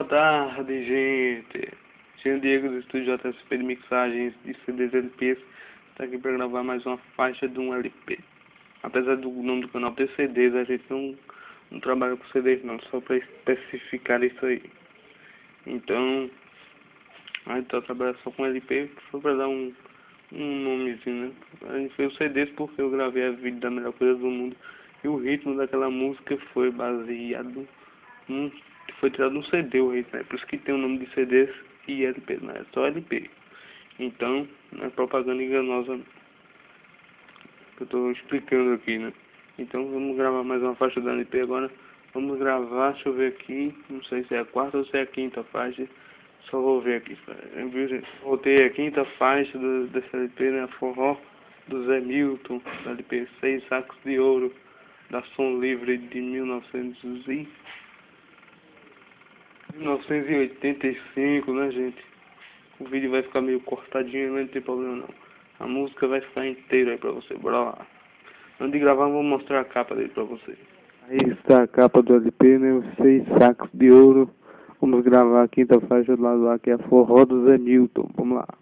tarde, gente. Jean Diego do Estúdio JSP de Mixagens de CDs e LPs. Está aqui para gravar mais uma faixa de um LP. Apesar do nome do canal ter CDs, a gente não trabalha com CDs não, só para especificar isso aí. Então, a gente tá trabalhando só com LP, só para dar um nomezinho, né? A gente fez os CDs porque eu gravei a vídeo da melhor coisa do mundo. E o ritmo daquela música foi baseado foi tirado no CD o ritmo, né? Por isso que tem o nome de CDs e LP, não é só LP. Então, não é propaganda enganosa que eu estou explicando aqui, né? Então vamos gravar mais uma faixa da LP agora. Vamos gravar, deixa eu ver aqui, não sei se é a quarta ou se é a quinta faixa. Só vou ver aqui. Voltei a quinta faixa dessa LP, né? Forró do Zé Milton, da LP 6 Sacos de Ouro, da Som Livre de 1985, né, gente? O vídeo vai ficar meio cortadinho, mas não tem problema não. A música vai ficar inteira aí pra você, bora lá. Antes de gravar, vou mostrar a capa dele pra você. Aí está a capa do LP, né? 6 Sacos de Ouro. Vamos gravar a quinta faixa do lado lá, que é a Forró do Zé Milton. Vamos lá.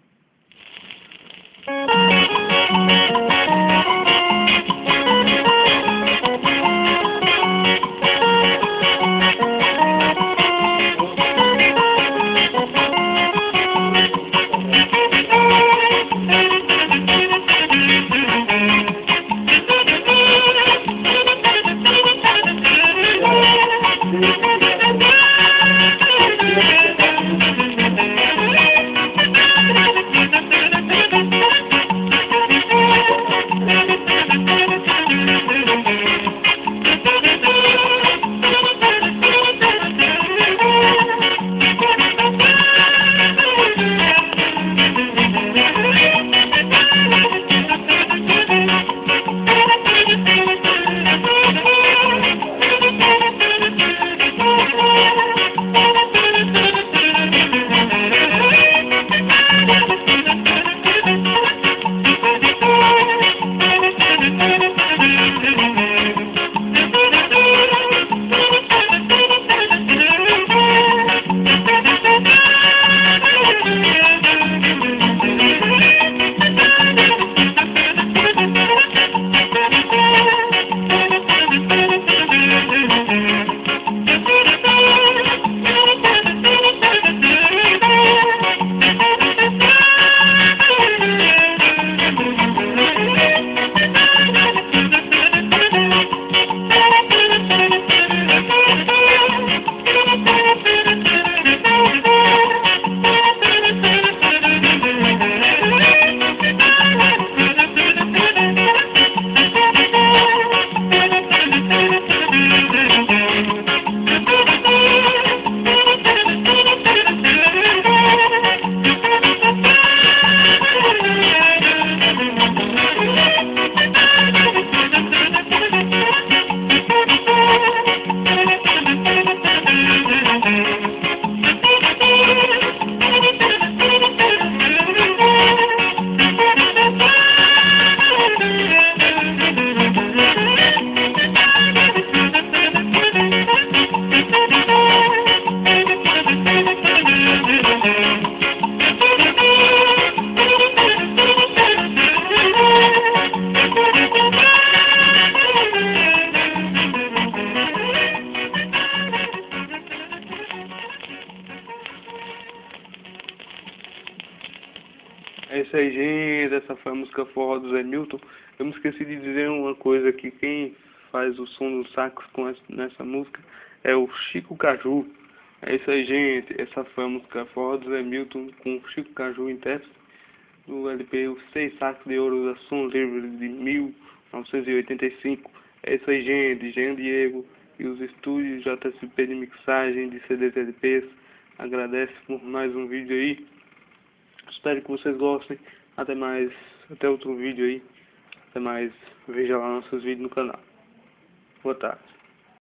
É isso aí, gente. Essa foi a música Forró do Zé Milton. Eu me esqueci de dizer uma coisa aqui. Quem faz o som do sax nessa música é o Chico Caju. É isso aí, gente. Essa foi a música Forró do Zé Milton com o Chico Caju intérprete do LP Os 6 Sacos de Ouro da Som Livre de 1985. É isso aí, gente. Jean Diego e os estúdios JSP de mixagem de CDs e LPs agradece por mais um vídeo aí. Espero que vocês gostem. Até mais. Até outro vídeo aí. Até mais. Veja lá nossos vídeos no canal. Boa tarde.